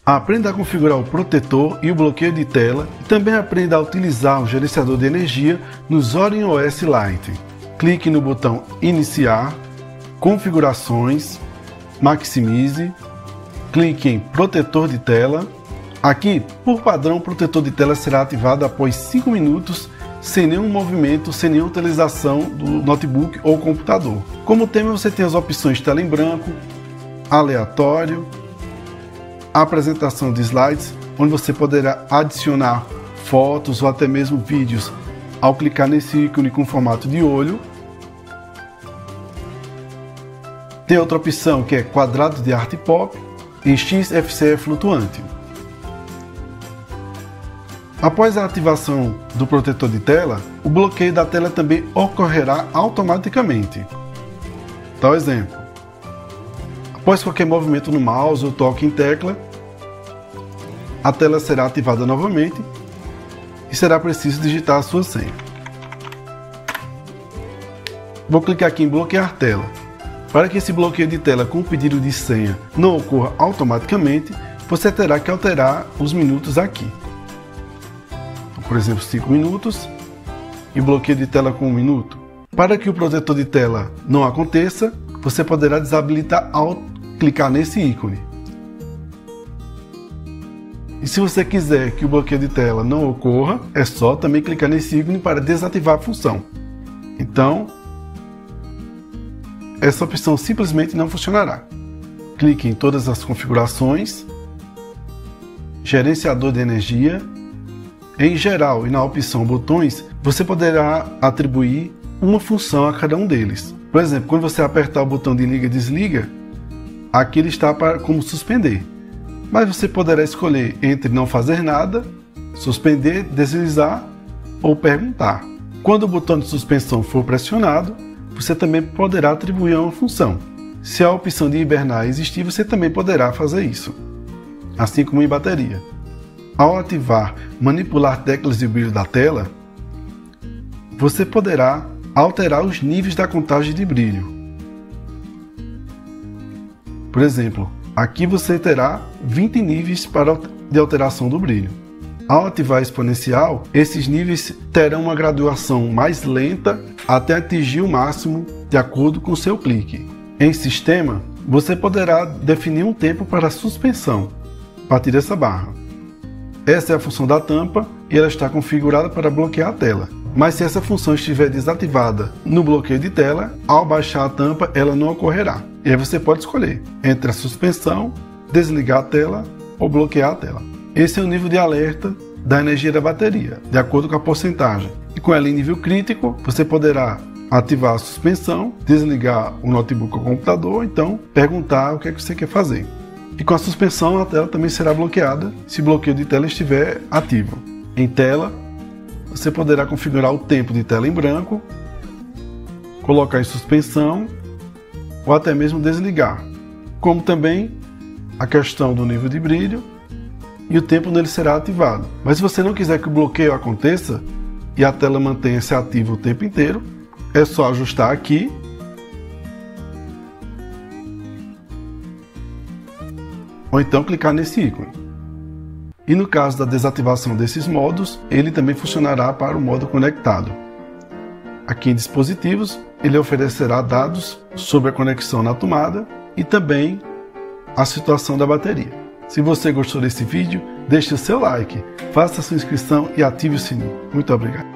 Aprenda a configurar o protetor e o bloqueio de tela e também aprenda a utilizar o gerenciador de energia no Zorin OS Lite. Clique no botão Iniciar, Configurações, Maximize, clique em Protetor de tela. Aqui, por padrão, o protetor de tela será ativado após 5 minutos, sem nenhum movimento, sem nenhuma utilização do notebook ou computador. Como tema, você tem as opções tela em branco, aleatório, apresentação de slides, onde você poderá adicionar fotos ou até mesmo vídeos ao clicar nesse ícone com formato de olho. Tem outra opção que é quadrado de arte pop e XFCE flutuante. Após a ativação do protetor de tela, o bloqueio da tela também ocorrerá automaticamente. Tal exemplo. Após qualquer movimento no mouse ou toque em tecla, a tela será ativada novamente e será preciso digitar a sua senha. Vou clicar aqui em bloquear tela. Para que esse bloqueio de tela com o pedido de senha não ocorra automaticamente, você terá que alterar os minutos aqui. Por exemplo, 5 minutos e bloqueio de tela com 1 minuto. Para que o protetor de tela não aconteça, você poderá desabilitar ao clicar nesse ícone. E se você quiser que o bloqueio de tela não ocorra, é só também clicar nesse ícone para desativar a função. Então, essa opção simplesmente não funcionará. Clique em todas as configurações, gerenciador de energia. Em geral e na opção botões, você poderá atribuir uma função a cada um deles. Por exemplo, quando você apertar o botão de liga e desliga, aqui ele está como suspender. Mas você poderá escolher entre não fazer nada, suspender, deslizar ou perguntar. Quando o botão de suspensão for pressionado, você também poderá atribuir uma função. Se a opção de hibernar existir, você também poderá fazer isso, assim como em bateria. Ao ativar manipular teclas de brilho da tela, você poderá alterar os níveis da contagem de brilho. Por exemplo, aqui você terá 20 níveis de alteração do brilho. Ao ativar exponencial, esses níveis terão uma graduação mais lenta até atingir o máximo de acordo com seu clique. Em sistema, você poderá definir um tempo para a suspensão a partir dessa barra. Essa é a função da tampa e ela está configurada para bloquear a tela. Mas se essa função estiver desativada no bloqueio de tela, ao baixar a tampa ela não ocorrerá. E aí você pode escolher entre a suspensão, desligar a tela ou bloquear a tela. Esse é o nível de alerta da energia da bateria, de acordo com a porcentagem. E com ela em nível crítico, você poderá ativar a suspensão, desligar o notebook ou o computador, então perguntar o que é que você quer fazer. E com a suspensão, a tela também será bloqueada se o bloqueio de tela estiver ativo. Em tela, você poderá configurar o tempo de tela em branco, colocar em suspensão ou até mesmo desligar, como também a questão do nível de brilho e o tempo nele será ativado. Mas se você não quiser que o bloqueio aconteça e a tela mantenha-se ativa o tempo inteiro, é só ajustar aqui ou então clicar nesse ícone. E no caso da desativação desses modos, ele também funcionará para o modo conectado. Aqui em dispositivos, ele oferecerá dados sobre a conexão na tomada e também a situação da bateria. Se você gostou desse vídeo, deixe o seu like, faça a sua inscrição e ative o sininho. Muito obrigado.